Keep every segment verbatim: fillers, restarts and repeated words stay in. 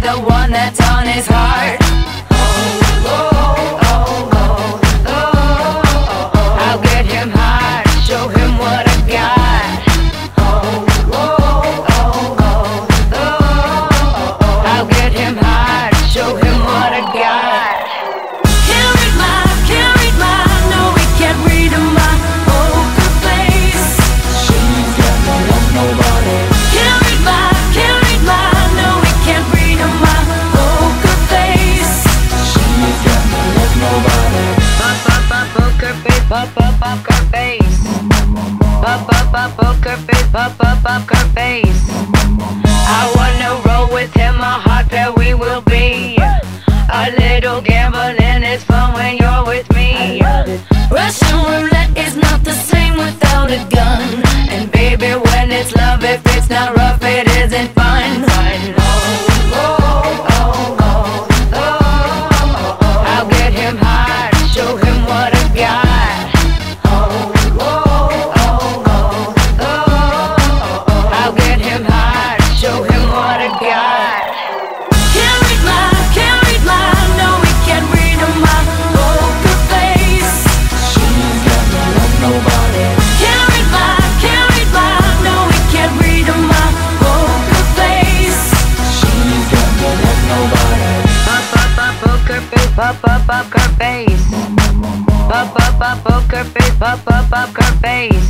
the one that's on his heart. Oh, oh, oh, oh, oh, oh, oh. I'll get him hard, show him what I got. Oh, oh, oh, oh, oh, oh, oh. I'll get him hard, show him what I got. Can't read my, can't read my, no, we can't read my poker face. She's got no love, nobody. Can't read my, can't read my, no, we can't read my poker face. She's got no love, nobody. Pop, pop, pop, poker face, pop, pop, poker face. Pop, pop, pop, poker face, pop, pop, poker face. I wanna roll with him, a hot pair we will be. A little gambling is fun when you're with me. Russian roulette is not the same without a gun. And baby, when it's love, if it's not rough, it isn't fun. Fun. Oh, oh, oh, oh, oh, oh, oh. I'll get him hard, show him what I got. Oh, oh, oh, oh, oh, oh, oh. I'll get him hard, show him what I got. Can't read my, can't read my, no, we can't read my poker face. She's got no love, nobody. Can't read my, can't read my, no, we can't read my poker face. She's got no love, nobody. Pop, pop, pop, poker face, pop, pop, poker face. Pop, pop, pop, poker face, pop, pop, poker face.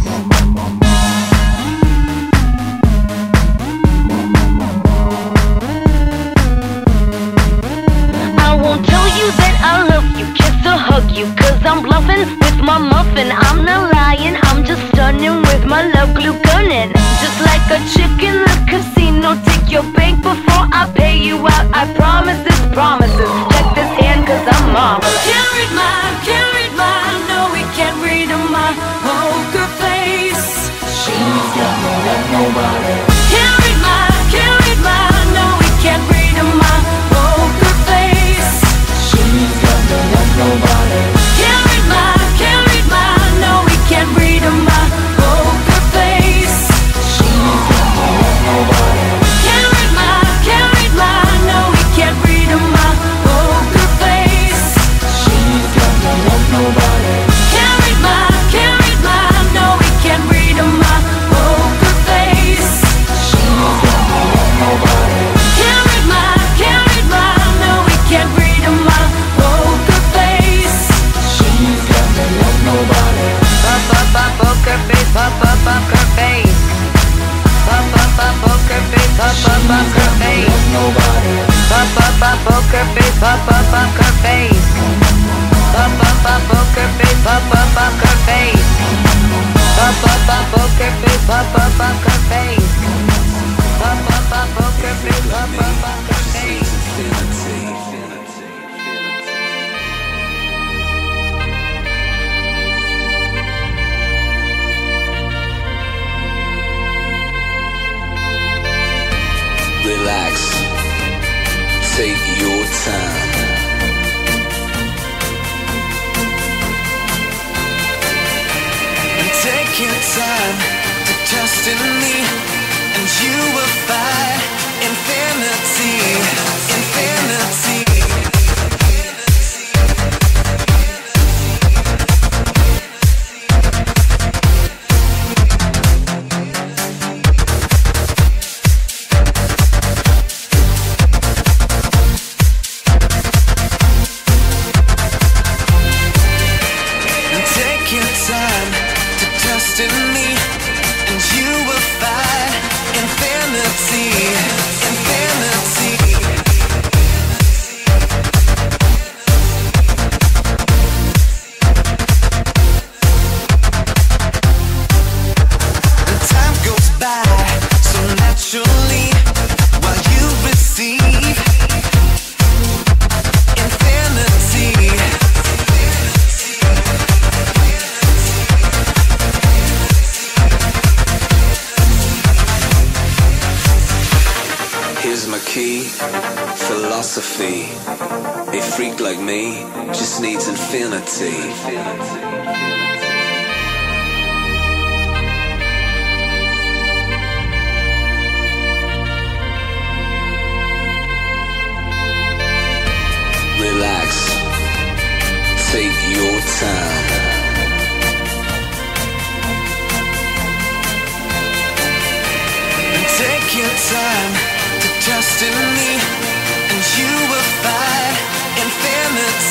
I won't tell you that I love you, kiss or hug you, cause I'm bluffing with my muffin. I'm not lying, I'm just stunning with my love glue gunning. Just like a chick in the casino, take your bank before I pay you out. I promise this, promises. Check this hand cause I'm marvelous. Can't read my, can't read my, no, we can't read my poker face. She's got no love, nobody. Can't read my, can't read my, no, we can't read my poker face. She's got no love, nobody. Can't read my, can't read my, no, we can't read my poker face. She's got no love, nobody. Can't read my, can't read my, no, we can't read my poker face. She's got no love, nobody. Can't read my, can't read my, no, we can't read my poker face. She's got no love, nobody. Can't read my, can't read my, no, we can't read my poker face. She's got no love, nobody. Pop, pop, pop, poker face, pop, pop, poker face. Pop, pop, pop, poker face, pop, pop, poker face. Nobody. Pop, pop, pop, poker face, pop, pop, poker face. Pop, pop, pop, poker face, pop, pop, poker face. Pop, pop, pop, poker face, pop, pop, poker face. Pop, pop, pop, poker face, pop, pop, poker face. Relax, take your time. And take your time to trust in me, and you will find infinity, infinity. Philosophy. A freak like me just needs infinity. trust in me, and you will find infinity.